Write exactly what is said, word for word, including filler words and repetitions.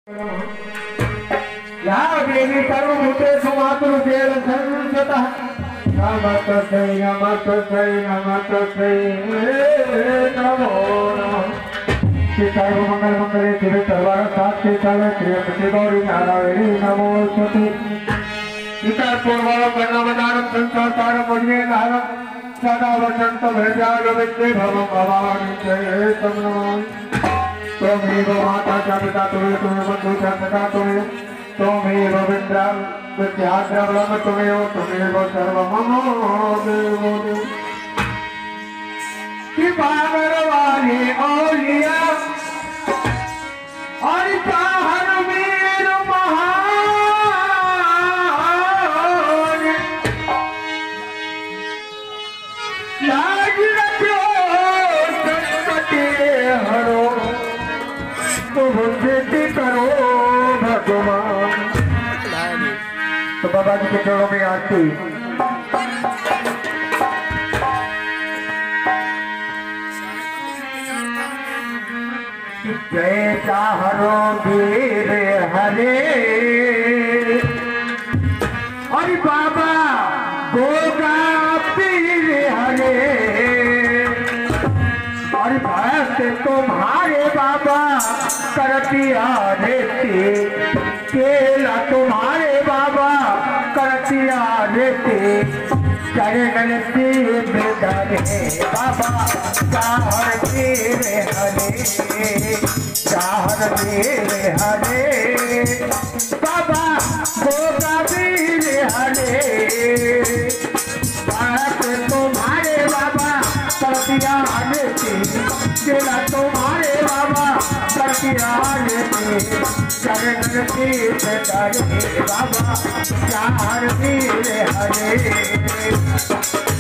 या देवी सर्वभूतेषु मातृरूपेण संस्थितः नमस्ते नमस्ते नमस्ते नमो नमः। सर्व मंगल मंगले शिवे सर्वार्थसाधके सर्वे प्रियपते गौरी नारायणी नमोस्तुते। इतर पूर्वं कर्णवदानं संसारसारं मुझे नारं सदा वसन्तं हृदयालो विद्ये भवं भवानी जय तं नमामि। त्वमेव माता च पिता त्वमेव त्वमेव बन्धुः च सखा त्वमेव त्वमेव विद्या विद्याद्रवणं त्वमेव त्वमेव सर्वं मम देवो देव। कृपा करवाने औलिया और चाहर वीर महान लाज रखो संकटे हरो तुम खेती करो भगवान। तो बाबा जी के चरणों में आरती। जय चाहरो वीर हरे और बाबा गोगा पीर हरे और भक्त तुम्हारे बाबा करतिया रेती केला तुम्हारे बाबा करतिया रेती चरण तीर धरे बाबा चाहर वीर हरे चाहर वीर हरे बाबा गोगा वीर हरे भक्त तुम्हारे बाबा करतिया रेती केला तुम्हारे बाबा करतिया रेती चरण तीर धरे बाबा चाहर वीर हरे।